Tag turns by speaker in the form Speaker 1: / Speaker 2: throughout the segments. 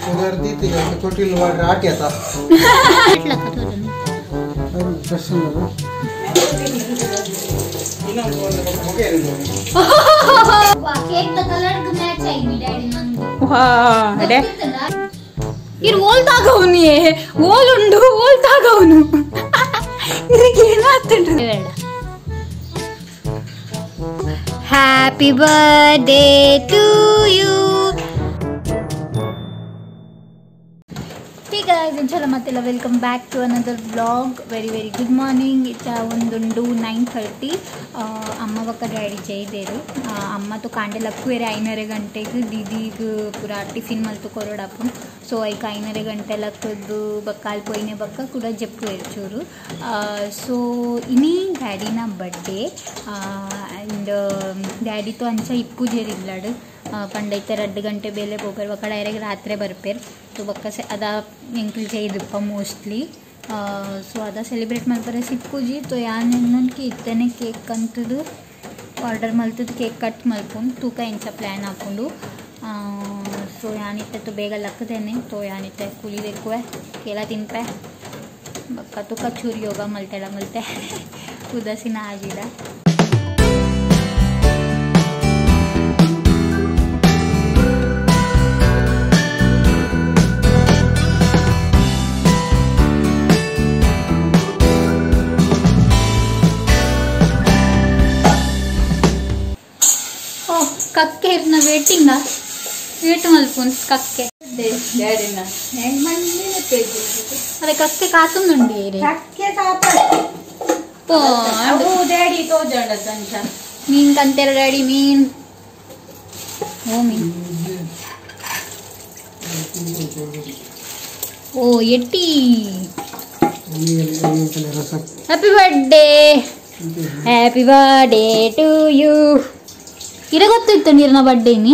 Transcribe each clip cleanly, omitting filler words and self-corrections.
Speaker 1: Sagar दी थी कि छोटी लोग रात या था।
Speaker 2: कितना कतो जन?
Speaker 1: अरे प्रश्न लगा। इन्हों को मोके रहने।
Speaker 2: वाह केक तो कलर का मैच आई मी डैडी नंदू।
Speaker 3: वाह डे
Speaker 2: ये रोल तागा उन्हीं है रोल उंडू रोल तागा उन्नु ये क्या आते Happy birthday to you. Hey guys, inshallah welcome back to another vlog. Very good morning. It's undu 9:30. Amma vakka daddy cheyidere. Amma to kande lakkuvere 5:30 ಗಂಟೆಗೆ ದೀದಿಗೆ ಪೂರ ಟಿಫಿನ್ ಮಲ್ತು ಕೊರಡಾಪು ಸೊ ಐಕ 5:30 ಗಂಟೆ ಲಕ್ಕದ್ದು ಬಕ್ಕಾಲ್ ಪೋಯಿನೆ ಬಕ್ಕ ಕೂಡ ಜಪ್ಪು ಎರ್ಚೂರು ಸೊ ಇನಿ ಡ್ಯಾಡಿನ ಬರ್ಡೇ ಆ್ಯಂಡ್ ಡ್ಯಾಡಿ तो अंचा इप्पू जेरिल्लाड पंडैते 2 ಗಂಟೆ बेले poker बक्का डायरेक्ट रात्रे बरपेर तो बक्का से अदा इंक्ल चेयिदप्प मोस्टली सो अदा सेलिब्रेट मल्परे सिप्पूजी तो यान की इतने केक अंतद आर्डर मल्तद केक कट मल्पुन तूक इंच प्लान हाकोंडु सो यानिते तो बेग लक्कदेने तो यानिते कुली एक्कुवे केला तिन्पे बक्का तो कचूरी योगा मल्ते उदासीन आजिदा कक्के इरना वेटिंग वेट मल्पुन कक्के
Speaker 3: डैडी ना ಹೆಂಗ್ ಮಂದಿನೆ ಪೇಜಿ
Speaker 2: अरे कक्के कातुंदुंडी रे
Speaker 3: ಕಕ್ಕೆ ಕಾಪ
Speaker 2: तो
Speaker 3: ಅವು ಡ್ಯಾಡಿ तो ಜಂಡ ಸಂಚ
Speaker 2: मीन कंतेर डैडी मीन ओ मीन ओ येटी हैप्पी बर्थडे टू यू इरे ಗೊತ್ತಿತ್ತು ನೀರ್ನ ಬರ್ಡೇ ನಿ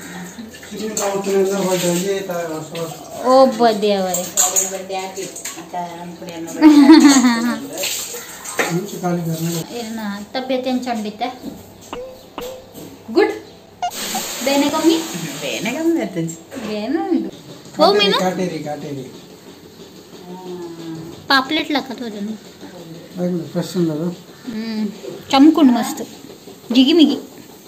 Speaker 2: ओ बर्थडे ಅವರೇ
Speaker 3: ಬರ್ಡೇ ಆಗಿ ಅಂತ ಅನ್ಪುಡಿಯನ್ನ
Speaker 2: इरना तबियत ಏನು ಚಂಡಿತೆ ಗುಡ್ ಬೇನೆ ಕಮ್ಮಿ ಬೇನೆ ಇದು ಓ ಮೀನು
Speaker 1: काटेरी
Speaker 2: पापलेट लखत हो जन
Speaker 1: अरे प्रश्न लगा
Speaker 2: चमकुंड मस्त जिगी मिगी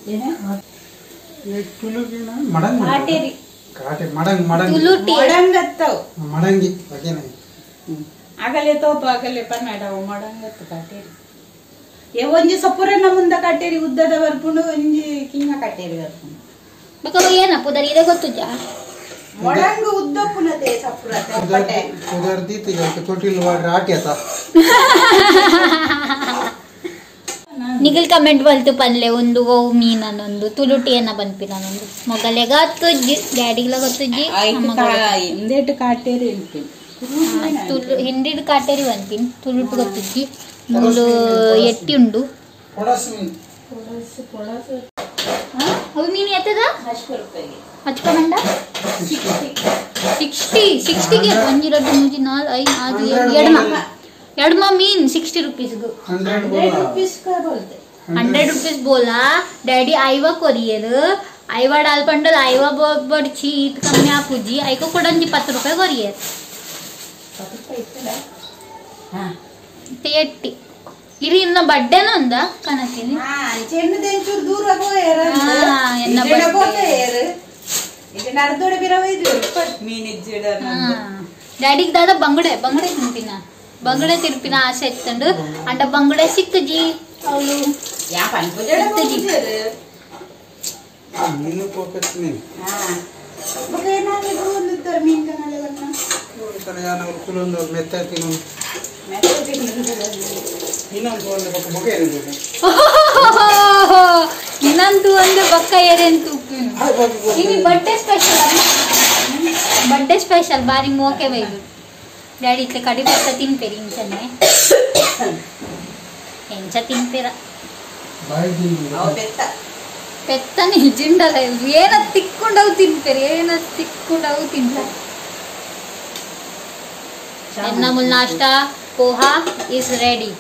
Speaker 1: ये तुलु की ना मडंग
Speaker 3: काटेरी
Speaker 1: काटे मडंग
Speaker 2: तुलु टी
Speaker 3: ಮಡಂಗತ್ತವ
Speaker 1: मडंगी ओके नहीं
Speaker 3: ಆಗಲೇ ತೋಪ ಆಗಲೇ ಪನ್ನಡವ ಮಡಂಗತ್ತ ಕಾಟೇರಿ ಏ ಒಂಜಿ ಸಪುರನ ಮುಂದ ಕಾಟೇರಿ ಉದ್ದದ ಬರ್ಪುಂಡು ಒಂಜಿ ಕಿಂಗ ಕಾಟೇರಿ ಬರ್ಪುಂಡು
Speaker 2: ಬಕ ಏನ ಪುದರ್ ಇದೆ ಗೊತ್ತುಜ
Speaker 3: ಮಡಂಗ ಉದ್ದಪ್ಪುನತೆ ಸಪುರತೆ ಪಟೆ
Speaker 1: उधर दी थी कि छोटी लोग रात या था
Speaker 2: निगल कमेंट बल्तु पल्ले ಒಂದು ಓ ಮೀನ್ ಅನ್ನೊಂದು ತುಳುಟಿ ಅನ್ನ ಬನ್ಪಿನೊಂದು ಮೊಗಲೆಗ ಗೊತ್ತುಜ್ಜಿ ಡ್ಯಾಡಿಗಳ ಗೊತ್ತುಜ್ಜಿ
Speaker 3: ಇಂದೇಟ್ ಕಾಟೇರಿ ಉಂಟು
Speaker 2: ತುಳು ಹಿಂದಿಡ್ ಕಾಟೇರಿ ಬನ್ಪಿನ್ ತುಳುಟು ಗೊತ್ತುಜ್ಜಿ ಮೂಲು ಎಟ್ಟಿ ಉಂಡು ಅವು ಮೀನು ಎತ್ತದ ಹಚ್ಕೊಂಡ 60 ಗೆ 1 2 3 4 5 6 एडमा मीन 60 रुपीस गो
Speaker 3: 100 रुपीस का बोलते
Speaker 2: 100 रुपीस बोला डैडी आईवा कोरियर आईवा डाल पंडल आईवा बडची इत कम्मी आपुजी आईको कोडंजी 10 रुपये कोरियर
Speaker 3: 10 रुपये इतला हां
Speaker 2: ते 80 इरी इन्न बर्थडे नंदा कनकिनी
Speaker 3: हां ಚೆನ್ನ ದೆಂಚೂರು ದೂರ ಹೋಯರ
Speaker 2: ಹಾ ಎನ್ನ
Speaker 3: ಬರ್ತಡೇ ಇದು ನರ್ದೋಡೆ ಬಿರವೈದು ಮೀನ್ ಇಜ್ಜಿಡ
Speaker 2: डैडी दादा बंगडे तिंपिना बंगडे तिर्पिना आशे इत्तंडु अंड बंगडे सिक्कजी ಅವಳು
Speaker 3: ಯಾ ಪನ್ಪುಜಡ ಹೋಗಿದ್ರು
Speaker 1: मीनू पॉकेट में
Speaker 3: हां ಬಗೆ ನಾನೇ ಒಂದು ತರ ಮೀನ್ ಕನಾಲೆ ಬನ್ನ
Speaker 1: ತರ ಯಾನ ಕುಲೊಂದು ಮೆತ್ತ ತಿನ್ನು
Speaker 3: ಮೆತ್ತ ತಿನ್ನು
Speaker 1: ಇನ್ನೊಂದು ಒಂದು ಬಕ್ಕ ಮೊಕೆ ಇರಬೇಕು
Speaker 2: ಇನ್ನಂತೂ ಒಂದು ಬಕ್ಕ ಏರೆಂತು ini बर्थडे स्पेशल बारी मोके बೈದು ಡ್ಯಾಡಿ ಇತ್ತೆ ಕಡಿ ಪತ್ತ ತಿನ್ಪೇರಿ ಇಂಚನೆ ಎಂಚ ತಿನ್ಪೇರ
Speaker 1: ಬಾಯಿ ತಿನ್ನು
Speaker 3: ಅವ
Speaker 2: ಪೆತ್ತನೆ ಜಿಂಡಲ ಏನ ತಿಕ್ಕೊಂಡವು ತಿನ್ಪೇರಿ ತಿಂತ ಎನ್ನ ಮುಲ್ ನಾಷ್ಟಾ पोहा is ready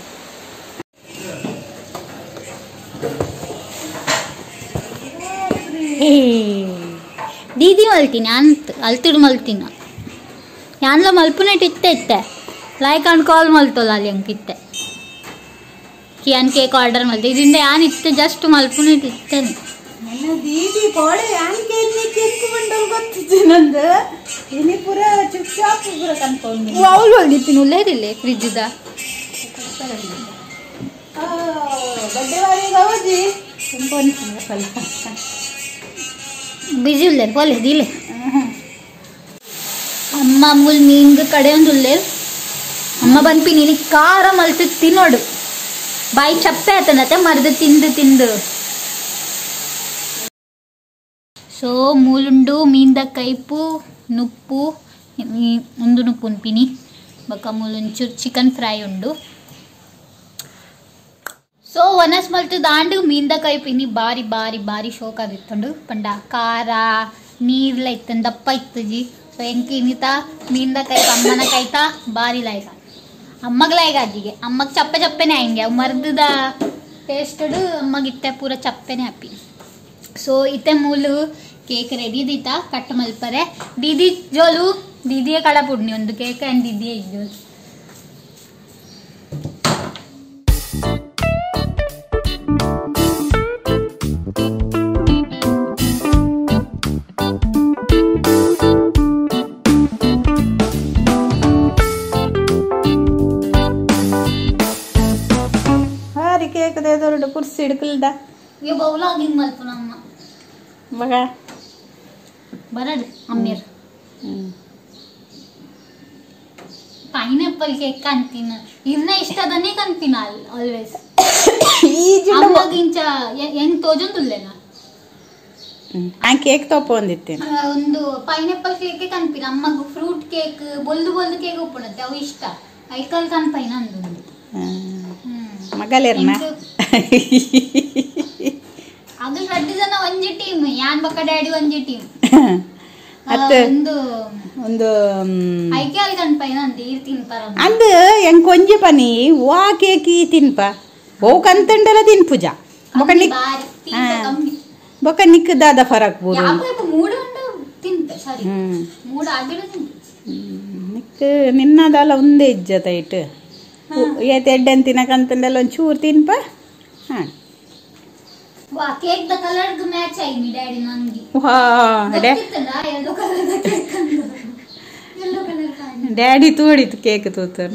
Speaker 2: ದೀದಿ ಮಲ್ತೀನಿ ಅಂತ ಅಲ್ತಿಡು ಮಲ್ತೀನ ಯಾನ್ಲ ಮಲ್ಪುನೆಟ್ ಇತ್ತೆ ಲೈಕ್ ಅಂಡ್ ಕಾಲ್ ಮಲ್ತೋಲ್ಲ ಅಲ್ಲಿ ಅಂಕಿತ್ತೆ ಯಾನ್ ಕೇಕ್ ಆರ್ಡರ್ ಮಲ್ತೆ ಇದರಿಂದ ಯಾನ್ ಇತ್ತೆ ಜಸ್ಟ್ ಮಲ್ಪುನೆಟ್ ಇತ್ತೇನೆ
Speaker 3: ದೀದಿ ಕೋಳೆ ಯಾನ್ಕೆ ಕೆಂಪು ಬಂಡಲ್ ಗೊತ್ತಿತ್ತು ನಂದು ಇನಿ ಪೂರ ಚುಪ್ ಚಾಪ್ ಪೂರ ಕನ್ಕೊಂಡು
Speaker 2: ಅವಳು ಹೊಲ್ದಿತ್ತೀನಿ ಉಳ್ಳೇದಿಲ್ಲ ಫ್ರಿಜ್ದ
Speaker 3: ಬಡ್ಡೆ ವಾರಿಗೆ ಹೋಗಿ ತುಂಬ ಸ್ವಲ್ಪ
Speaker 2: ಬಿಜಿ ಉಳ್ಳೇ ಬೋಲೆ ದಿಲೆ ಅಮ್ಮ ಅಮ್ಮುಲ್ ಮೀನ್ಗ ಕಡೆ ಒಂದು ಉಳ್ಳೇ ಅಮ್ಮ ಬಂದ್ಪಿ ನೀನು ಖಾರ ಮಲ್ತಿತ್ತಿ ನೋಡು ಬಾಯಿ ಚಪ್ಪೆ ಆತನತ್ತೆ ಮರ್ದು ತಿಂದು ಸೊ ಮೂಲುಂಡು ಮೀನ್ದ ಕೈಪು ನುಪ್ಪು ಒಂದು ನುಪ್ಪು ಉನ್ಪಿನಿ ಬೊಕ್ಕ ಮೂಲೊಂಚೂರು ಚಿಕನ್ ಫ್ರೈ ಉಂಡು ಸೊ ಒನಸ್ ಮಲ್ತು ದಾಂಡು ಮೀನ್ದ ಕೈಪಿನಿ ಬಾರಿ ಬಾರಿ ಬಾರಿ ಶೋಕ್ ಆಗಿತ್ತುಂಡು ಪಂಡ ಖಾರ ನೀರ್ಲ ಇತ್ತಂದು ದಪ್ಪ ಇತ್ತಜಿ ಸೊ ಎಂಕಿ ಇನ್ನಿತ ಮೀನ್ದ ಕೈ ಅಮ್ಮನ ಕೈತ ಬಾರಿ ಲಾಯ್ಕ ಅಮ್ಮಗ ಲಾಯ್ಕ ಅಜ್ಜಿಗೆ ಅಮ್ಮಗೆ ಚಪ್ಪೆ ಚಪ್ಪೆನೇ ಹಂಗೆ ಅವು ಮರ್ದದ ಟೇಸ್ಟಡು ಅಮ್ಮಗಿತ್ತೆ ಪೂರ ಚಪ್ಪೆನೇ ಹ್ಯಾಪಿ ಸೊ ಇತ್ತೆ ಮೂಲು ಕೇಕ್ ರೆಡಿ ದೀತಾ ಕಟ್ ಮಲ್ಪರೆ ದೀದಿ ಜೋಲು ದೀದಿಯೇ ಕಡ ಪುಡ್ನಿ ಒಂದು ಕೇಕ್ ಆ್ಯಂಡ್ ದೀದಿಯೇ ಇದ್ದೋಲು
Speaker 3: ಹಾರಿ ಕೇಕ್ ದೇದೊರಡು ಕುರ್ಸಿ ಹಿಡ್ಕಲ್ದ
Speaker 2: ये बौला गिंग मल्पुनम्मा
Speaker 3: ಮಗ
Speaker 2: ಬರಡು ಅಮ್ಮೀರ್ ಪೈನಾಪಲ್ ಕೇಕ್ ಕಂತಿನ ಇನ್ನ ಇಷ್ಟದನ್ನೇ ಕಂತಿನ ಆಲ್ವೇಸ್ ಅಮ್ಮಗಿಂಚ ಹೆಂಗ್ ತೋಜೊಂದುಲ್ಲೇನ
Speaker 3: ಆ ಕೇಕ್ ತಗೊಂಡಿತ್ತೇನೆ
Speaker 2: ಒಂದು ಪೈನಾಪಲ್ ಕೇಕ್ ಕಂಪಿನ ಅಮ್ಮಗ ಫ್ರೂಟ್ ಕೇಕ್ ಬೊಲ್ದು ಬೊಲ್ದು ಕೇಕ್ ಉಪ್ಪುಣತ್ತೆ ಅವು ಇಷ್ಟ ಐಕಲ್ ಕನ್ಪೈನ ಅಂದೊಂದು
Speaker 3: ಮಗಲೇರ್ನ
Speaker 2: ಅದು 2 ಜನ ಒಂಜಿ ಟೀಮ್ ಯಾನ್ ಬಕ್ಕ ಡ್ಯಾಡಿ ಒಂಜಿ ಟೀಮ್
Speaker 3: ಒಂದು
Speaker 2: ಐಕ್ಯಾಲ್ ಕನ್ಪೈನ ಅಂತ ಈರ್ ತಿನ್ಪಾರ
Speaker 3: ಅಂದು ಹೆಂಗ್ ಕೊಂಜಿ ಪನಿ ವಾ ಕೇಕ್ ಈ ತಿನ್ಪ ಓ ಕಂತಂಡಲ ತಿನ್ಪುಜ ಬೊಕ ನಿಕ್ ಬೊಕ ನಿಕ್ ದಾದ ಫರಕ್ ಬೋಡು
Speaker 2: ಮೂಡ ತಿಂತೆ ಸರಿ ಮೂಡ ಆಗಿಡ
Speaker 3: ನಿಕ್ ನಿನ್ನದಲ್ಲ ಒಂದೇ ಇಜ್ಜತ ಇಟ್ಟು ಎಡ್ಡೆನ್ ತಿನ್ನಕಂತಂದೆಲ್ಲ ಒಂಚೂರು ತಿನ್ಪ ಹಾಂ
Speaker 2: ವಾ ಕೇಕ್ ದ ಕಲರ್ ಗ ಮ್ಯಾಚ್ ಆಗಿ ಡ್ಯಾಡಿ ನಂಗಿ
Speaker 3: ವಾ
Speaker 2: ಯೆಲ್ಲೋ ಕಲರ್ ದ ಕೇಕ್ ಅಂದು ಯೆಲ್ಲೋ ಕಲರ್ ಕಾಣಿ
Speaker 3: ಡ್ಯಾಡಿ ತೋಡಿತು ಕೇಕ್ ತೋತನ್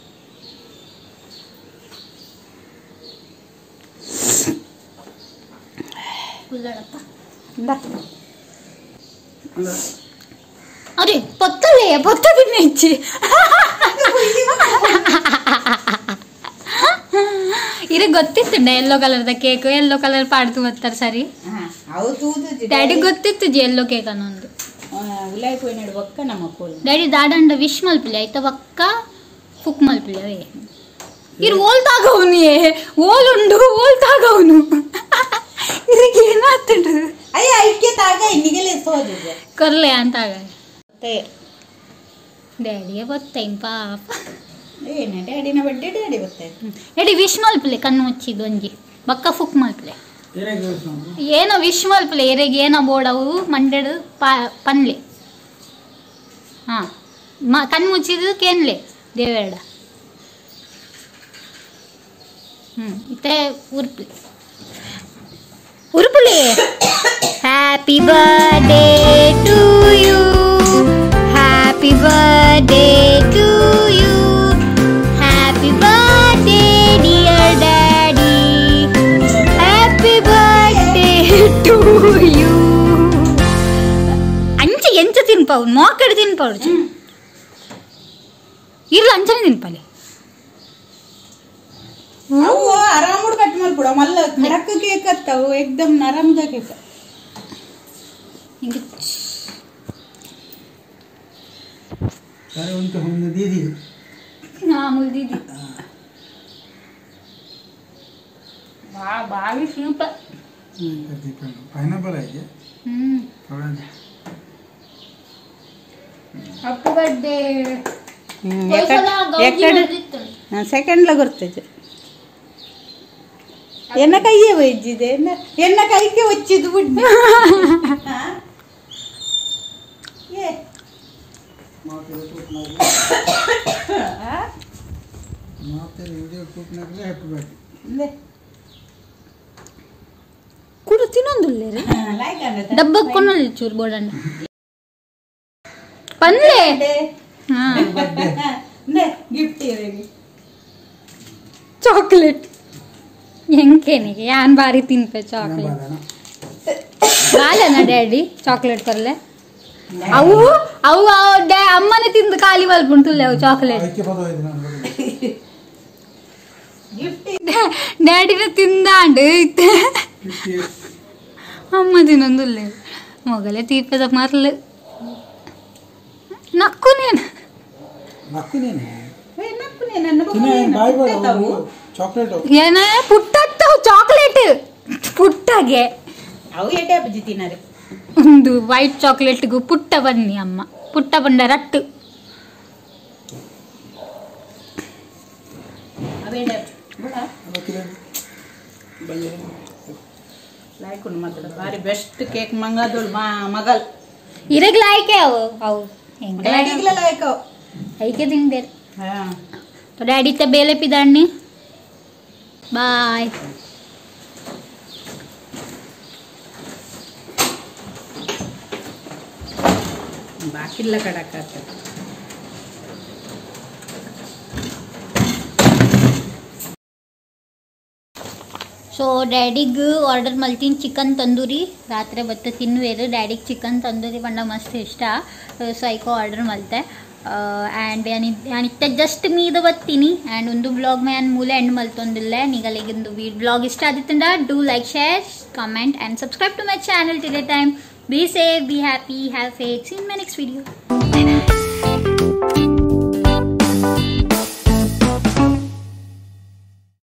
Speaker 2: ಕುಲ್ಲಡಪ್ಪ
Speaker 3: ಇಂದ
Speaker 2: ಅರೆ ಪತ್ತದಿನ ಹೆಚ್ಚಿ ಇರ ಗೊತ್ತಿತ್ತು ಯೆಲ್ಲೋ ಕಲರ್ದ ಕೇಕ್ ಯೆಲ್ಲೋ ಕಲರ್ ಪಾಡ್ತು ಬರ್ತಾರೆ ಸರಿ ಡ್ಯಾಡಿ ಗೊತ್ತಿತ್ತು ಯೆಲ್ಲೋ ಕೇಕ್ ಅನ್ನೊಂದು ಡ್ಯಾಡಿ ದಾಡಂಡ ವಿಶ್ ಮಲ್ಪಿಲೆ ಆಯ್ತಾ ಒಕ್ಕ ಫುಕ್ ಮಲ್ಪಿಲೆ ಅವೇ ಇರ್ ಓಲ್ ತಾಗವನು ಓಲುಂಡು ಓಲ್ ತಾಗವನು ಇದಕ್ಕೆ ಏನಾಗ್ತಂಡು
Speaker 3: ಅಯ್ಯ ಐಕ್ಯ ತಾಗ ಇನ್ನಿಗೆಲ್ಲ ಸೋದಿದೆ
Speaker 2: ಕೊರ್ಲೆ ಅಂತಾಗ ಡ್ಯಾಡಿಗೆ ಗೊತ್ತೈನ್ ಪಾಪ
Speaker 3: ಏನೇ ಡ್ಯಾಡಿನ ಬಡ್ಡೆ ಡ್ಯಾಡಿ ಗೊತ್ತಾಯ್ತು
Speaker 2: ಡ್ಯಾಡಿ ವಿಶ್ ಮಲ್ಪಿಲೆ ಕಣ್ಣು ಮುಚ್ಚಿದ್ದು ಒಂಜಿ ಬಕ್ಕ ಫುಕ್ ಮಲ್ಪಿಲೆ ಏನೋ ವಿಶ್ ಮಲ್ಪಿಲೆ ಎರೆಗೆ ಏನೋ ಬೋಡವು ಮಂಡ್ಯಡು ಪನ್ಲೆ ಹಾಂ ಕಣ್ಣು ಮುಚ್ಚಿದ್ದು ಕೇನ್ಲೆ ದೇವೇಡ ಇತ್ತೆ ಉರುಪುಲೆ happy birthday to you happy birthday to you happy birthday dear daddy happy birthday to you ಅಂಚೆ ಎಂಚ ತಿನ್ಪಾವು ಮೋಕಡೆ ತಿನ್ಪಾವು ಇರ್ಲ ಅಂಚನೆ ತಿನ್ಪಾಲೆ
Speaker 3: ಅವು ಆರಾಮುಡ್ ಕಟ್ ಮಾಡ್ಬಿಡ ಮಲ್ಲ ಕಡಕ್ ಕೇಕ್ ಅತ್ತವು ಏಕ್ದಮ್ ನರಮ್ದ ಕೇಕ್
Speaker 2: ಹಿಂಗೆ
Speaker 1: ಸರಿ ಉಂಟು ಒಂದು ದೀದಿ
Speaker 2: ಮುಲ್ದಿದ್ದಿ ಬಾವಿ ಸೂಪರ್
Speaker 1: ಪೈನಾಪಲ್ ಆಯ್ಕೆ
Speaker 2: ಹ್ಯಾಪಿ ಬರ್ಡೇ
Speaker 3: ಸೆಕೆಂಡ್ಲ ಗೊತ್ತೈತೆ ಎನ್ನ ಕೈಯೇ ಒಜ್ಜಿದೆ ಎನ್ನ ಕೈಗೆ ಒಚ್ಚಿದ್ದು ಬಿಡ್ಡಿ
Speaker 2: ಕೂಡ ತಿನ್ನೊಂದುಲ್ಲೇರಿ ಡಬ್ಬಕ್ಕೆ ಕೊಂಡಲ್ಲಿ ಚೂರು ಬೋಡಣ್ಣ ಪನ್ಲೆ ಚಾಕ್ಲೇಟ್ ಹೆಂಕೇನಿಗೆ ಯಾನ್ ಬಾರಿ ತಿನ್ಪೆ ಚಾಕ್ಲೇಟ್ ಬಾಲನ ಡ್ಯಾಡಿ ಚಾಕ್ಲೇಟ್ ತರಲೆ ಅವು ಅವು ಅಮ್ಮನೇ ತಿಂದು ಖಾಲಿ ಮಲ್ಪುಂಟುಲ್ಲೆ ಅವು ಚಾಕ್ಲೇಟ್ ಡ್ಯಾಡಿನ ತಿಂದಾಂಡು ಅಮ್ಮ ತಿನ್ನೊಂದುಲ್ಲೆ ಮೊಗಲೇ ತೀರ್ಪದ ಮರ್ಲು ನಕ್ಕು ನೀನು ಏನ ಪುಟ್ಟತ್ತವು ಚಾಕ್ಲೇಟ್ ಪುಟ್ಟಗೆ
Speaker 3: ಅವು ಎಡೆ ಅಪ್ಪಾಜಿ ತಿನ್ನರೆ
Speaker 2: ಒಂದು ವೈಟ್ ಚಾಕ್ಲೇಟ್ಗೂ ಪುಟ್ಟ ಬನ್ನಿ ಅಮ್ಮ ಪುಟ್ಟ ಬಂಡ ರಟ್ಟು
Speaker 3: ಬಾರಿ ಬೆಸ್ಟ್ ಕೇಕ್ ಮಂಗಾದೋಳು ಮಗಲ್
Speaker 2: ಇರಗ್ ಲಾಯ್ಕೆ ಅವು ಅವು ಐಕೆ ತಿಂದೆ ಡ್ಯಾಡಿ ತ ಬೇಲೆ ಪಿದಾಣ್ಣಿ ಬಾಯ್
Speaker 3: ಬಾಕಿಲ್ಲ ಕಡಕ
Speaker 2: ಸೊ ಡ್ಯಾಡಿಗೆ ಆರ್ಡರ್ ಮಲ್ತೀನಿ ಚಿಕನ್ ತಂದೂರಿ ರಾತ್ರಿ ಬತ್ತ ತಿನ್ನುವೇರು ಡ್ಯಾಡಿಗೆ ಚಿಕನ್ ತಂದೂರಿ ಬಂಡ ಮಸ್ತ್ ಇಷ್ಟ ಸೊ ಐಕೋ ಆರ್ಡರ್ ಮಲ್ತೆ ಆ್ಯಂಡ್ ಯಾನಿತ್ತ ಜಸ್ಟ್ ಮೀದ ಬತ್ತೀನಿ ಆ್ಯಂಡ್ ಒಂದು ಬ್ಲಾಗ್ ಮೇ ನಾನು ಮೂಲೆ ಎಂಡ್ ಮಲ್ತೊಂದಿಲ್ಲ ನೀಗಲಿಗೊಂದು ಬ್ಲಾಗ್ ಇಷ್ಟ ಆದಿತ್ತಂಡ do like share comment and subscribe to my channel till a time be safe, be happy, have faith. See you in my next video. Bye bye.